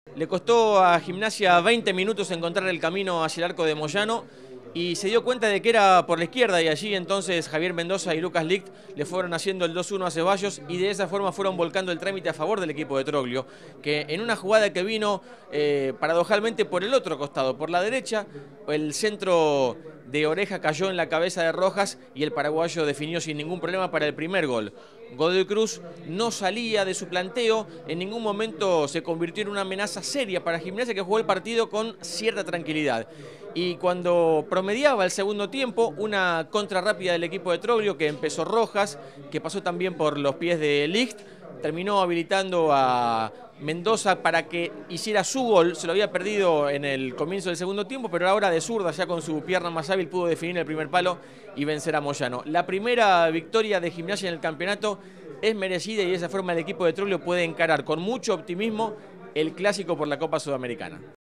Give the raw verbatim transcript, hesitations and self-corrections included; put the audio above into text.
Le costó a Gimnasia veinte minutos encontrar el camino hacia el arco de Moyano y se dio cuenta de que era por la izquierda, y allí entonces Javier Mendoza y Lucas Ligt le fueron haciendo el dos uno a Ceballos y de esa forma fueron volcando el trámite a favor del equipo de Troglio, que en una jugada que vino eh, paradojalmente por el otro costado, por la derecha, el centro de Oreja cayó en la cabeza de Rojas y el paraguayo definió sin ningún problema para el primer gol. Godoy Cruz no salía de su planteo, en ningún momento se convirtió en una amenaza seria para Gimnasia, que jugó el partido con cierta tranquilidad. Y cuando promediaba el segundo tiempo, una contra rápida del equipo de Troglio, que empezó Rojas, que pasó también por los pies de Ligt, terminó habilitando a Mendoza para que hiciera su gol. Se lo había perdido en el comienzo del segundo tiempo, pero ahora de zurda, ya con su pierna más hábil, pudo definir el primer palo y vencer a Moyano. La primera victoria de Gimnasia en el campeonato es merecida y de esa forma el equipo de Troglio puede encarar con mucho optimismo el clásico por la Copa Sudamericana.